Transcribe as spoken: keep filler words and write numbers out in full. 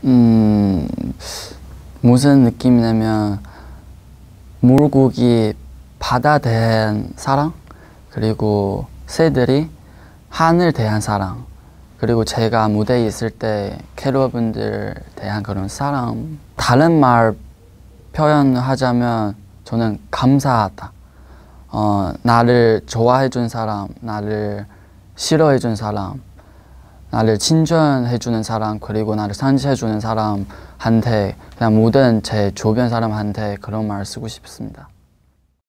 음, 무슨 느낌이냐면 물고기 바다 대한 사랑, 그리고 새들이 하늘 대한 사랑, 그리고 제가 무대에 있을 때 캐럿분들 대한 그런 사랑. 다른 말 표현하자면 저는 감사하다. 어, 나를 좋아해 준 사람, 나를 싫어해 준 사람, 나를 칭찬해 주는 사람, 그리고 나를 상처해 주는 사람한테, 그냥 모든 제 주변 사람한테 그런 말 쓰고 싶습니다.